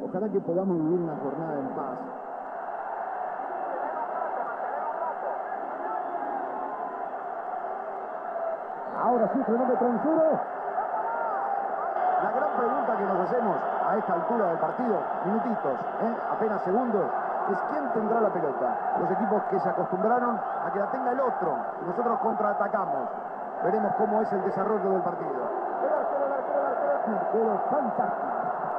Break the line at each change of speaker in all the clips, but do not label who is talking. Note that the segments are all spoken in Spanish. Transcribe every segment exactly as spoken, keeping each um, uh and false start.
Ojalá que podamos vivir una jornada en paz. Ahora sí, cronómetro en cero. La gran pregunta que nos hacemos a esta altura del partido, minutitos, ¿eh? apenas segundos, es quién tendrá la pelota. Los equipos que se acostumbraron a que la tenga el otro. Y nosotros contraatacamos. Veremos cómo es el desarrollo del partido. El arquero, el arquero, el arquero, el arquero, fantástico.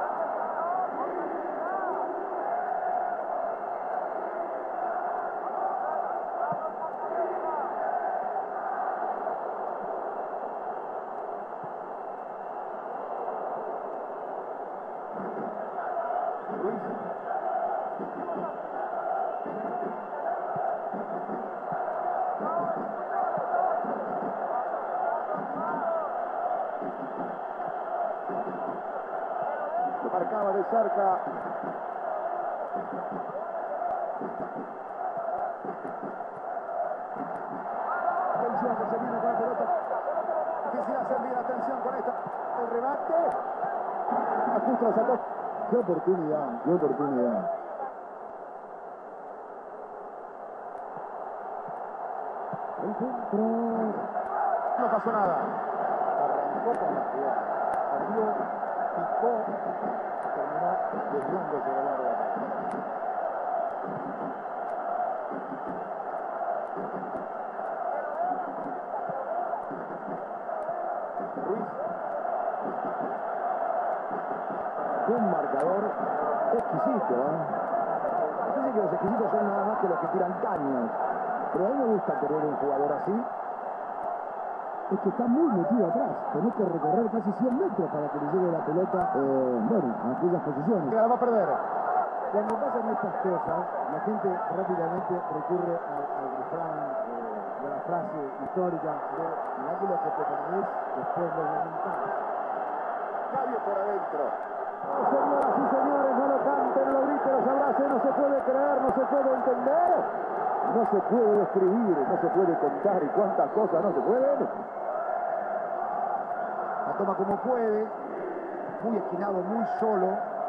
Lo marcaba de cerca. Atención que se viene con la pelota. Quisiera hacer bien atención con esta. El rebate. Justo la sacó. Qué oportunidad, qué oportunidad. El centro. No pasó nada. Arrancó con la jugada. Abrió, picó, terminó desviándose de la rueda. Ruiz. Un marcador exquisito, ¿eh? Parece que los exquisitos son nada más que los que tiran caños. Pero a mí me gusta tener un jugador así. Es que está muy metido atrás. Tenés que recorrer casi cien metros para que le llegue la pelota, eh, bueno, a aquellas posiciones. La va a perder. Cuando pasan estas cosas, la gente rápidamente recurre al, al refrán, eh, de la frase histórica de mirá que lo que te perdés, después lo remontás. Nadie por adentro. Oh, señoras y señores, no lo canten, no lo griten, los abracen, no se puede creer, no se puede entender. No se puede describir, no se puede contar y cuántas cosas no se pueden. La toma como puede, muy esquinado, muy solo.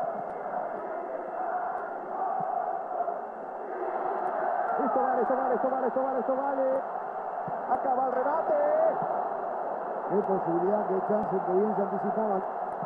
Esto vale, esto vale, esto vale, esto vale, esto vale. Acaba el remate. Hay posibilidad que chance que bien se anticipaban.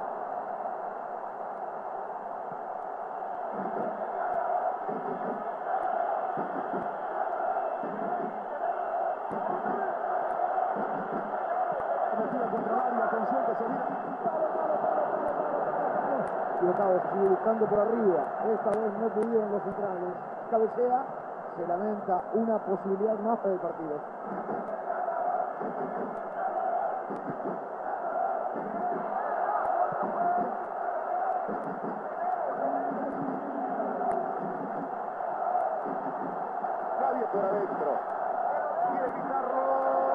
Equivocado, se sigue buscando por arriba. Esta vez no pudieron los centrales. Cabecea, se lamenta una posibilidad más para el partido. Nadie por adentro. Quiere quitarlo.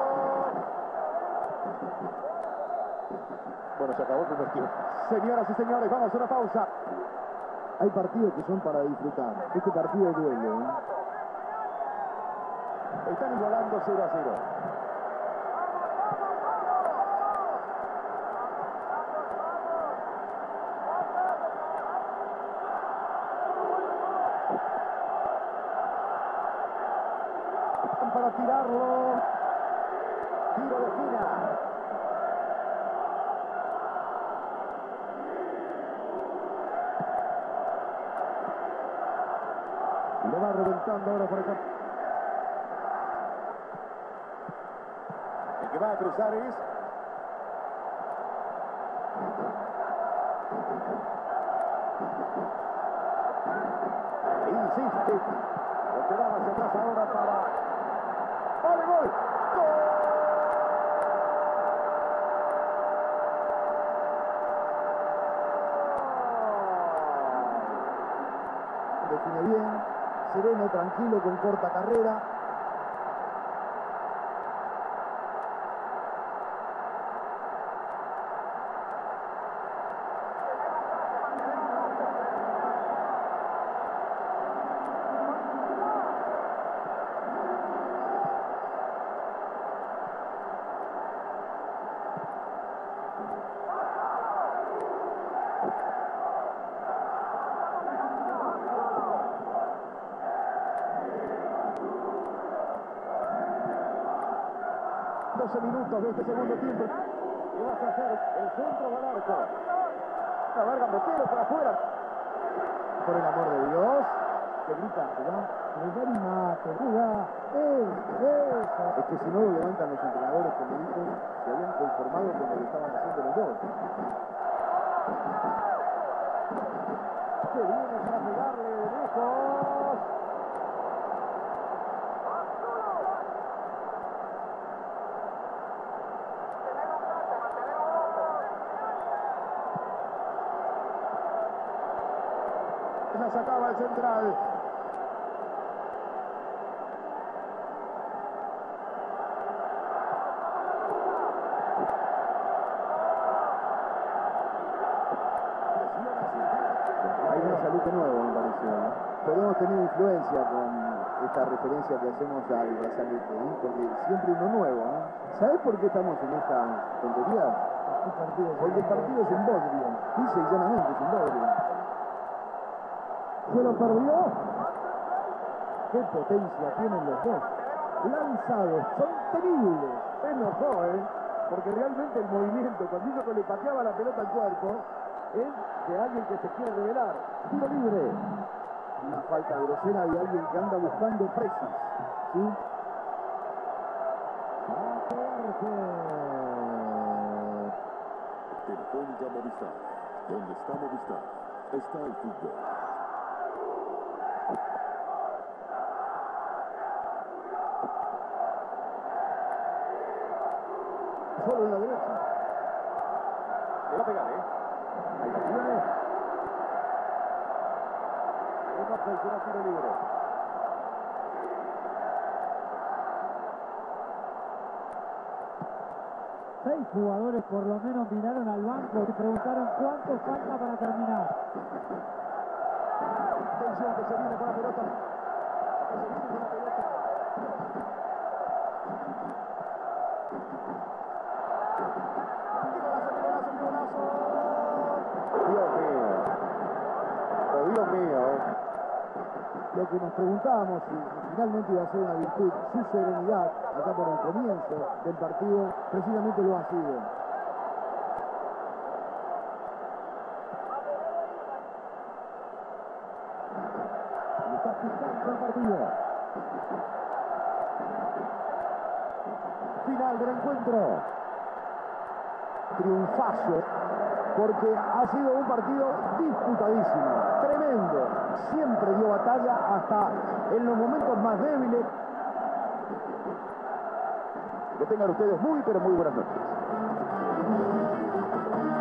Bueno, se acabó el primer tiempo. Señoras y señores, vamos a una pausa. Hay partidos que son para disfrutar. Este partido duele, ¿eh? Están igualando cero a cero. Para tirarlo. Tiro de esquina. Lo va reventando ahora por el campo. El que va a cruzar es... Insiste. Lo que va hacia atrás ahora para... ¡Vale, gol! ¡Gol! Define bien. Sereno, tranquilo, con corta carrera. doce minutos de este segundo tiempo. ¿Qué vas a hacer? El centro va al arco. La Varga Motero para afuera. Por el amor de Dios. Que grita, ¿no? Jugar y mate, jugar. Es que si no lo levantan los entrenadores, como dicen, se habían conformado con lo que estaban haciendo los dos. Que viene para pegarle de lejos. La sacaba el central. Hay una salud nuevo, me pareció, ¿no? Podemos tener influencia con esta referencia que hacemos al brazalete, ¿no? Porque siempre uno nuevo, ¿no? ¿Sabes por qué estamos en esta tontería? Porque el partido es un bodrio. Dice y llanamente es un bodrio. Se lo perdió. Qué potencia tienen los dos. Lanzados, son temibles. Se enojó, ¿eh? Porque realmente el movimiento, cuando hizo que le pateaba la pelota al cuerpo, es de alguien que se quiere revelar. Tiro libre. Una falta grosera de alguien que anda buscando presas. ¿Sí?
Telefónica Movistar. Donde está Movistar, está el fútbol.
Solo en la derecha. Le va a pegar, ¿eh? Ahí la tiene. Una ofensiva tiro libre.
Seis jugadores por lo menos miraron al banco y preguntaron cuánto falta para terminar.
Atención que se viene con la pelota. Que se viene con la pelota. Dios mío. Oh, Dios mío. Lo que nos preguntábamos si finalmente iba a ser una virtud, su serenidad, acá por el comienzo del partido, precisamente lo ha sido. Y está picando el partido. Final del encuentro. Triunfazo, porque ha sido un partido disputadísimo, tremendo. Siempre dio batalla hasta en los momentos más débiles. Que tengan ustedes muy, pero muy buenas noches.